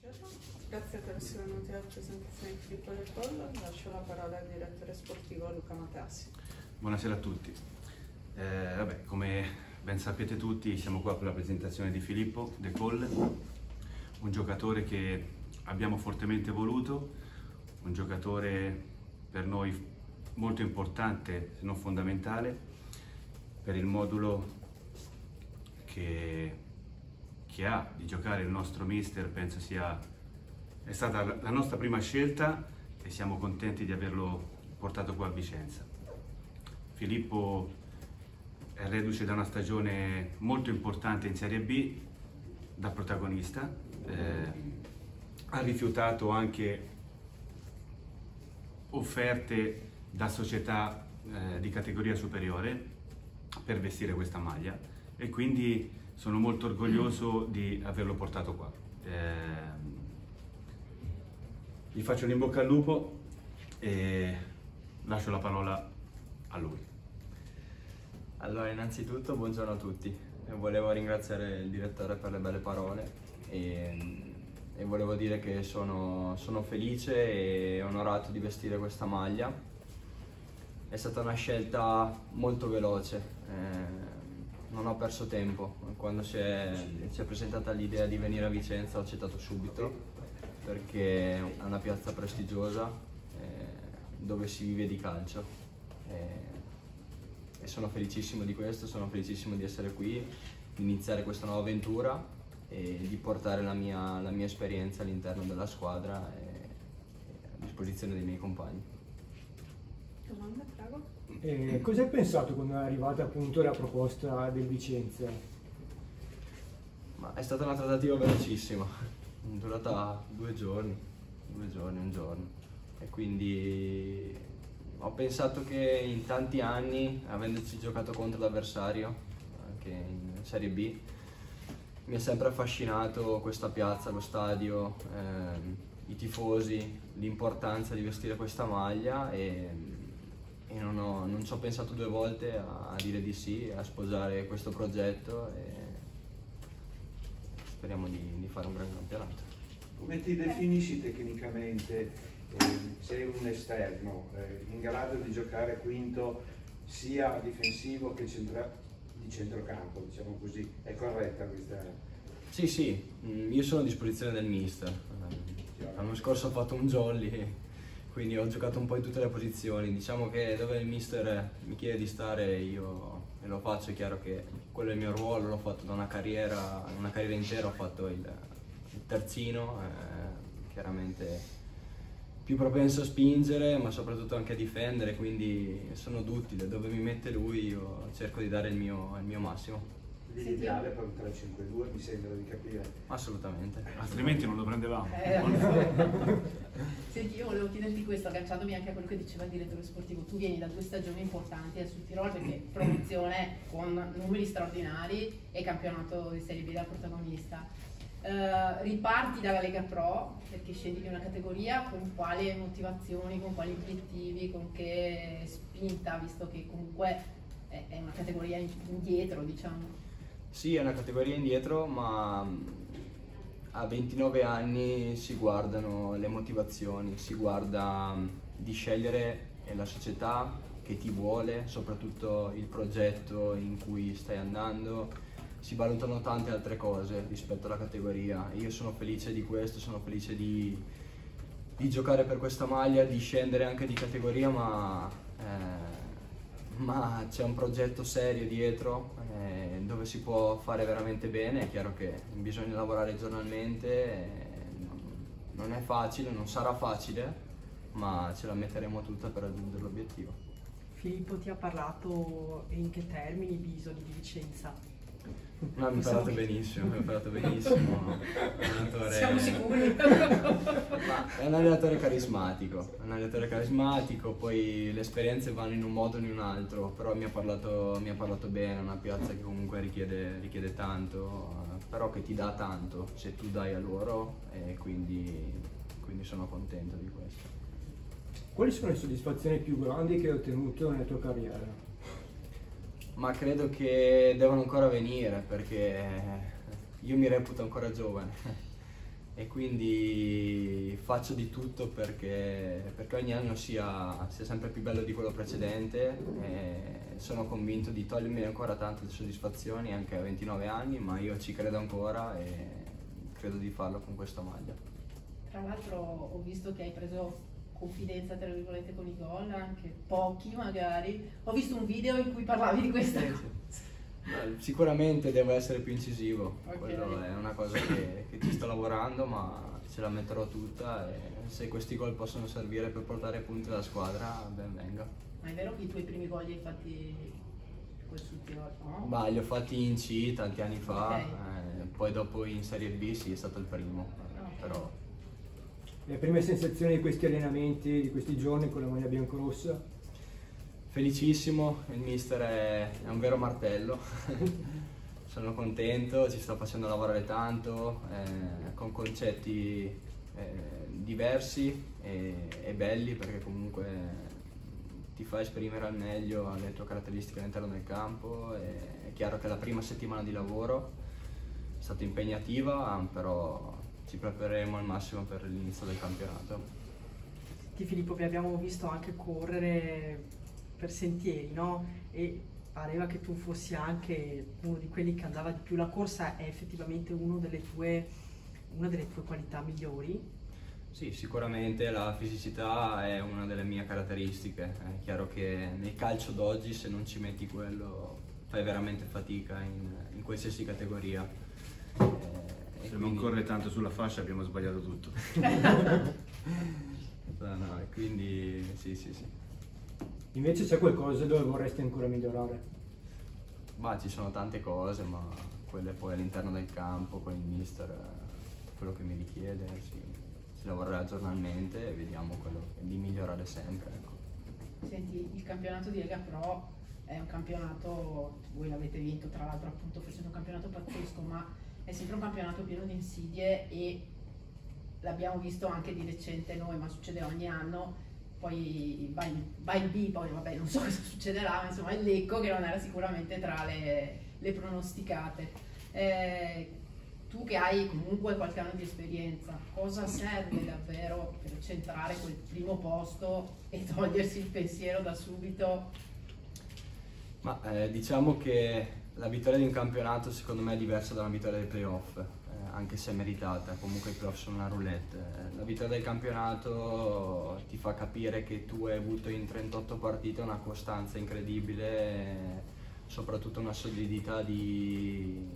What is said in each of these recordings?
Grazie per essere venuti alla presentazione di Filippo De Colle. Lascio la parola al direttore sportivo Luca Materassi. Buonasera a tutti. Come ben sapete tutti, siamo qua per la presentazione di Filippo De Colle, un giocatore che abbiamo fortemente voluto, un giocatore per noi molto importante, se non fondamentale, per il modulo che ha di giocare il nostro mister. Penso è stata la nostra prima scelta e siamo contenti di averlo portato qua a Vicenza. Filippo è reduce da una stagione molto importante in Serie B, da protagonista, ha rifiutato anche offerte da società di categoria superiore per vestire questa maglia e quindi sono molto orgoglioso di averlo portato qua. Gli faccio l'in bocca al lupo e lascio la parola a lui. Allora, innanzitutto buongiorno a tutti. Volevo ringraziare il direttore per le belle parole e volevo dire che sono felice e onorato di vestire questa maglia. È stata una scelta molto veloce, non ho perso tempo. Quando si è presentata l'idea di venire a Vicenza ho accettato subito, perché è una piazza prestigiosa dove si vive di calcio e sono felicissimo di questo, sono felicissimo di essere qui, di iniziare questa nuova avventura e di portare la mia esperienza all'interno della squadra e a disposizione dei miei compagni. Domanda, prego. Cosa hai pensato quando è arrivata appunto la proposta del Vicenza? Ma è stata una trattativa velocissima, durata 2 giorni, un giorno, e quindi ho pensato che in tanti anni, avendoci giocato contro l'avversario, anche in Serie B, mi è sempre affascinato questa piazza, lo stadio, i tifosi, l'importanza di vestire questa maglia e non ci ho pensato 2 volte a dire di sì, a sposare questo progetto e speriamo di fare un gran campionato. Come ti definisci tecnicamente? Sei un esterno in grado di giocare quinto sia difensivo che di centrocampo, diciamo così, è corretta questa? Sì, io sono a disposizione del mister. L'anno scorso ho fatto un jolly, quindi ho giocato un po' in tutte le posizioni. Diciamo che dove il mister mi chiede di stare io lo faccio. È chiaro che quello è il mio ruolo, l'ho fatto da una carriera intera, ho fatto il terzino, chiaramente più propenso a spingere ma soprattutto anche a difendere, quindi sono duttile, dove mi mette lui io cerco di dare il mio massimo. L'ideale per un 3-5-2 mi sembra di capire. Assolutamente. Altrimenti non lo prendevamo. Senti, io volevo chiederti questo, agganciandomi anche a quello che diceva il direttore sportivo. Tu vieni da 2 stagioni importanti sul Tirol, perché promozione con numeri straordinari e campionato di Serie B da protagonista. Riparti dalla Lega Pro perché scendi di una categoria, con quali motivazioni, con quali obiettivi, con che spinta, visto che comunque è una categoria indietro, diciamo? Sì, è una categoria indietro, ma a 29 anni si guardano le motivazioni, si guarda di scegliere la società che ti vuole, soprattutto il progetto in cui stai andando. Si valutano tante altre cose rispetto alla categoria. Io sono felice di questo, sono felice di giocare per questa maglia, di scendere anche di categoria, ma c'è un progetto serio dietro dove si può fare veramente bene. È chiaro che bisogna lavorare giornalmente, non è facile, non sarà facile, ma ce la metteremo tutta per raggiungere l'obiettivo. Filippo ti ha parlato in che termini Bisoli di Vicenza? No, mi ha parlato benissimo, Siamo sicuri? Ma è un allenatore carismatico, poi le esperienze vanno in un modo o in un altro, però mi ha parlato bene. È una piazza che comunque richiede tanto, però che ti dà tanto se tu dai a loro, e quindi sono contento di questo. Quali sono le soddisfazioni più grandi che hai ottenuto nella tua carriera? Ma credo che devono ancora venire, perché io mi reputo ancora giovane e quindi faccio di tutto perché ogni anno sia sempre più bello di quello precedente, e sono convinto di togliermi ancora tante soddisfazioni anche a 29 anni, ma io ci credo ancora e credo di farlo con questa maglia. Tra l'altro ho visto che hai preso confidenza tra virgolette con i gol, anche pochi magari. Ho visto un video in cui parlavi di questa cosa. Sicuramente devo essere più incisivo, Ok. quello è una cosa che ci sto lavorando, ma ce la metterò tutta, e se questi gol possono servire per portare punti alla squadra, ben venga. Ma è vero che i tuoi primi gol li hai fatti quest'ultimo, no? Bah, li ho fatti in C tanti anni fa, Ok. poi dopo in Serie B sì, è stato il primo, Ok. però Le prime sensazioni di questi allenamenti, di questi giorni con la maglia biancorossa? felicissimo, il mister è un vero martello, sono contento, ci sta facendo lavorare tanto, con concetti diversi e belli, perché comunque ti fa esprimere al meglio le tue caratteristiche all'interno del campo. È chiaro che la prima settimana di lavoro è stata impegnativa, però ci prepareremo al massimo per l'inizio del campionato. Ti Filippo, vi abbiamo visto anche correre per sentieri, no? E pareva che tu fossi anche uno di quelli che andava di più. La corsa è effettivamente una delle tue qualità migliori? Sì, sicuramente la fisicità è una delle mie caratteristiche. È chiaro che nel calcio d'oggi, se non ci metti quello, fai veramente fatica in qualsiasi categoria. Se non corre tanto sulla fascia abbiamo sbagliato tutto. No, quindi sì. Invece c'è qualcosa dove vorresti ancora migliorare? Ma ci sono tante cose, ma quelle poi all'interno del campo, con il mister, quello che mi richiede, si lavorerà giornalmente e vediamo quello di migliorare sempre. Ecco. Senti, il campionato di Lega Pro è un campionato, voi l'avete vinto tra l'altro appunto facendo un campionato pazzesco, ma è sempre un campionato pieno di insidie e l'abbiamo visto anche di recente noi, ma succede ogni anno. Poi va il B, poi vabbè non so cosa succederà, ma insomma il Lecco che non era sicuramente tra le pronosticate. Tu che hai comunque qualche anno di esperienza, cosa serve davvero per centrare quel primo posto e togliersi il pensiero da subito? Ma diciamo che la vittoria di un campionato secondo me è diversa da una vittoria dei playoff, anche se è meritata. Comunque i playoff sono una roulette. La vittoria del campionato ti fa capire che tu hai avuto in 38 partite una costanza incredibile, soprattutto una solidità di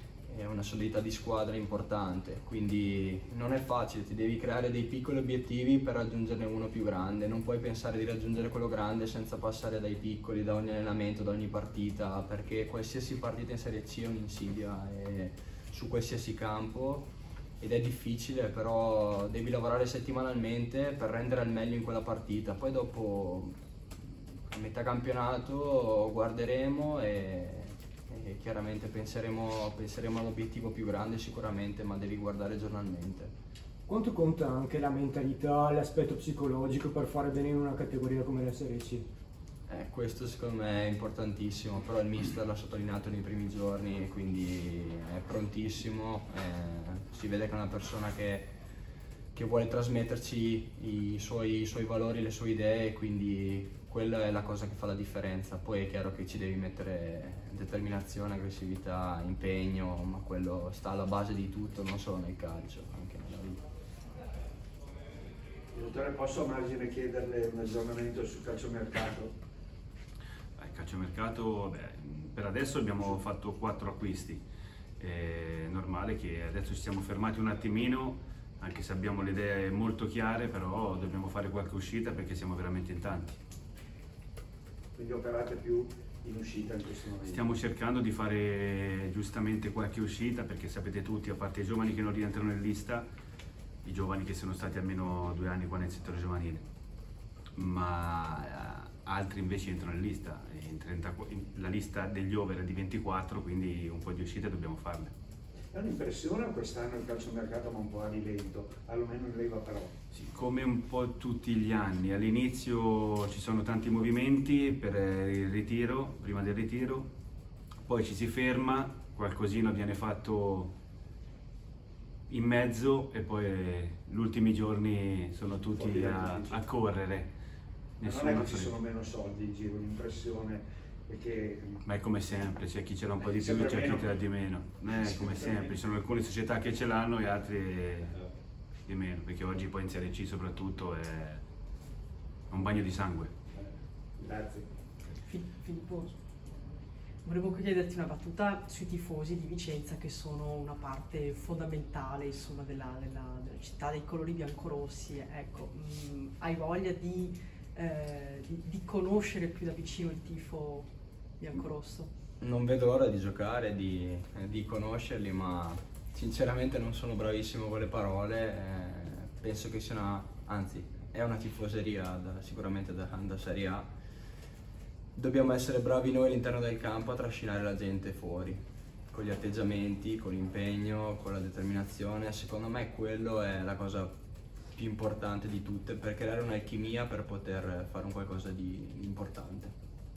squadra importante, quindi non è facile, ti devi creare dei piccoli obiettivi per raggiungerne uno più grande, non puoi pensare di raggiungere quello grande senza passare dai piccoli, da ogni allenamento, da ogni partita, perché qualsiasi partita in Serie C è un'insidia su qualsiasi campo ed è difficile, però devi lavorare settimanalmente per rendere al meglio in quella partita. Poi dopo a metà campionato guarderemo e chiaramente penseremo all'obiettivo più grande sicuramente, ma devi guardare giornalmente. Quanto conta anche la mentalità, l'aspetto psicologico per fare bene in una categoria come la Serie C? Questo secondo me è importantissimo, però il mister l'ha sottolineato nei primi giorni e quindi è prontissimo, si vede che è una persona che vuole trasmetterci i suoi valori, le sue idee, quindi quella è la cosa che fa la differenza. Poi è chiaro che ci devi mettere determinazione, aggressività, impegno, ma quello sta alla base di tutto, non solo nel calcio, anche nella vita. Dottore, posso a margine chiederle un aggiornamento sul calciomercato? Il calciomercato, vabbè, per adesso abbiamo fatto 4 acquisti, è normale che adesso ci siamo fermati un attimino, anche se abbiamo le idee molto chiare, però dobbiamo fare qualche uscita perché siamo veramente in tanti. Quindi operate più in uscita in questo momento? Stiamo cercando di fare giustamente qualche uscita perché sapete tutti, a parte i giovani che non rientrano in lista, i giovani che sono stati almeno 2 anni qua nel settore giovanile, ma altri invece entrano in lista, la lista degli over è di 24, quindi un po' di uscite dobbiamo farle. È un'impressione quest'anno il calciomercato ma un po' a rilento, almeno in Lega Pro. Sì, come un po' tutti gli anni, all'inizio ci sono tanti movimenti per il ritiro, prima del ritiro, poi ci si ferma, qualcosina viene fatto in mezzo e poi gli ultimi giorni sono tutti a correre. Ma non è che ci sono meno soldi in giro, l'impressione è che... Ma è come sempre, c'è chi ce l'ha un po' di più, c'è chi ce l'ha di meno. È come sempre, ci sono alcune società che ce l'hanno e altre di meno, perché oggi poi in Serie C soprattutto è un bagno di sangue. Grazie. Filippo, volevo chiederti una battuta sui tifosi di Vicenza, che sono una parte fondamentale, insomma, della città dei colori biancorossi. Ecco, hai voglia di conoscere più da vicino il tifo biancorosso? Non vedo l'ora di giocare, di conoscerli, ma sinceramente non sono bravissimo con le parole. Penso che sia anzi, è una tifoseria sicuramente da Serie A. Dobbiamo essere bravi noi all'interno del campo a trascinare la gente fuori, con gli atteggiamenti, con l'impegno, con la determinazione. Secondo me quello è la cosa più importante di tutte, per creare un'alchimia, per poter fare un qualcosa di importante.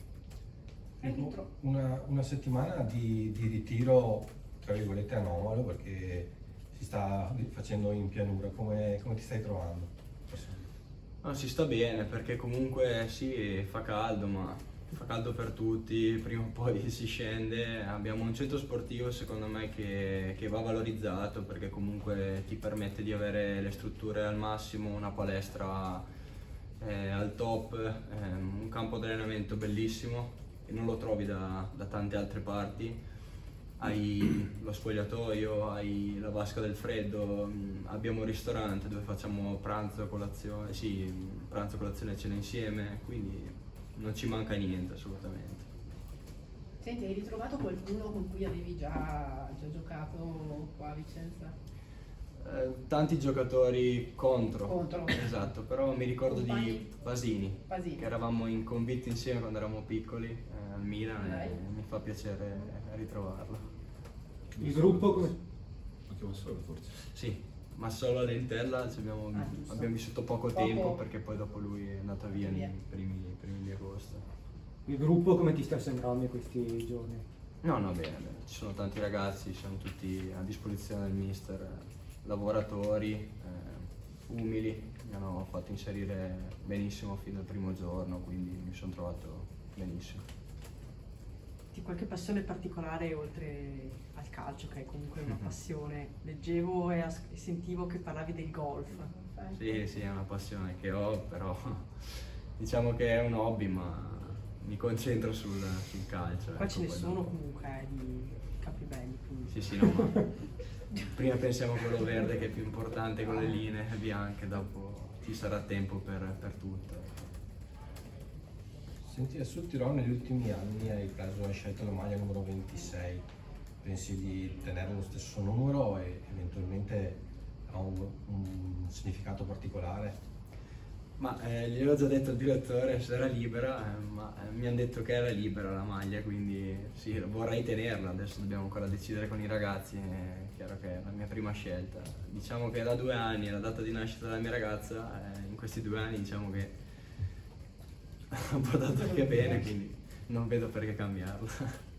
Una settimana di ritiro, tra virgolette, anomalo, perché si sta facendo in pianura. Come ti stai trovando? No, si sta bene, perché comunque sì, fa caldo, ma fa caldo per tutti, prima o poi si scende. Abbiamo un centro sportivo secondo me che va valorizzato, perché comunque ti permette di avere le strutture al massimo, una palestra al top, un campo di allenamento bellissimo e non lo trovi da tante altre parti. Hai lo spogliatoio, hai la vasca del freddo, abbiamo un ristorante dove facciamo pranzo, colazione, pranzo, colazione e cena insieme, quindi non ci manca niente assolutamente. Senti, hai ritrovato qualcuno con cui avevi già giocato qua a Vicenza? Tanti giocatori contro. Esatto, però mi ricordo di Basini, che eravamo in convitti insieme quando eravamo piccoli al Milan, e mi fa piacere ritrovarlo. Il gruppo come? Anche Massolo forse? Sì, Massolo a Lentella abbiamo vissuto poco tempo, perché poi dopo lui è andato via nei primi di agosto. Il gruppo come ti sta sembrando in questi giorni? No, bene. Ci sono tanti ragazzi, siamo tutti a disposizione del mister, lavoratori, umili, mi hanno fatto inserire benissimo fin dal primo giorno, quindi mi sono trovato benissimo. Di qualche passione particolare oltre al calcio, che è comunque una passione? Leggevo e sentivo che parlavi del golf. Sì, è una passione che ho, però diciamo che è un hobby, ma mi concentro sul calcio. Qua ce ne sono comunque di capi belli. Quindi. Sì, no, ma prima pensiamo a quello verde, che è più importante, con le linee bianche, dopo ci sarà tempo per tutto. Senti, sul Tirol negli ultimi anni hai scelto la maglia numero 26, pensi di tenere lo stesso numero e eventualmente ha un significato particolare? Ma gliel'ho già detto al direttore se era libera, ma mi hanno detto che era libera la maglia, quindi sì, vorrei tenerla. Adesso dobbiamo ancora decidere con i ragazzi, è chiaro che è la mia prima scelta. Diciamo che da 2 anni è la data di nascita della mia ragazza, in questi 2 anni diciamo che ho portato anche bene, quindi non vedo perché cambiarla.